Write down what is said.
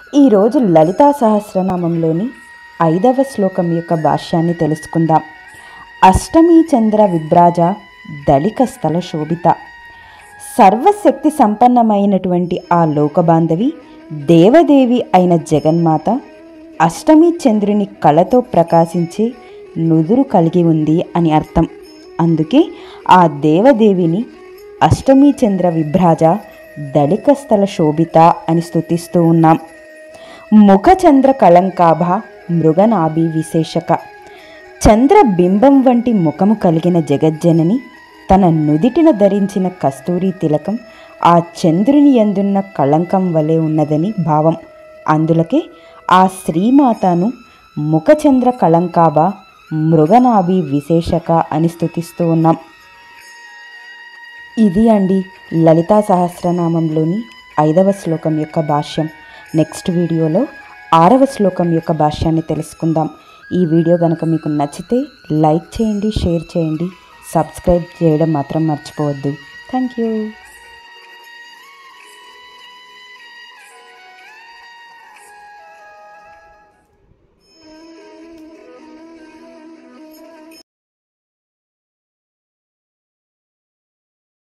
ఈరోజు లలితా సహస్రనామంలోని 5వ శ్లోకం యొక్క భాష్యాన్ని తెలుసుకుందాం. అష్టమీ చంద్ర విభ్రాజ దళిక స్థల శోభిత. సర్వశక్తి సంపన్నమైనటువంటి ఆ లోకబాంధవి దేవదేవి అయిన జగన్మాత అష్టమీ చంద్రుని కళతో ప్రకాశించే నుదురు కలిగి ఉంది అని అర్థం. అందుకే ఆ దేవదేవిని అష్టమీ చంద్ర విభ్రాజ దళిక స్థల శోభిత అని స్తుతిస్తూ ఉన్నాం. ముఖచంద్ర కళంకాభ మృగనాభి విశేషక. చంద్రబింబం వంటి ముఖము కలిగిన జగజ్జనని తన నుదిటిన ధరించిన కస్తూరి తిలకం ఆ చంద్రుని యందున్న కళంకం వలె ఉన్నదని భావం. అందులకే ఆ శ్రీమాతను ముఖచంద్ర కళంకాభ మృగనాభి విశేషక అని స్తుతిస్తూ ఉన్నాం. ఇది అండి లలితా సహస్రనామంలోని 5వ శ్లోకం యొక్క భాష్యం. నెక్స్ట్ వీడియోలో 6వ శ్లోకం యొక్క భాష్యాన్ని తెలుసుకుందాం. ఈ వీడియో కనుక మీకు నచ్చితే లైక్ చేయండి, షేర్ చేయండి, సబ్స్క్రైబ్ చేయడం మాత్రం మర్చిపోవద్దు. Thank you.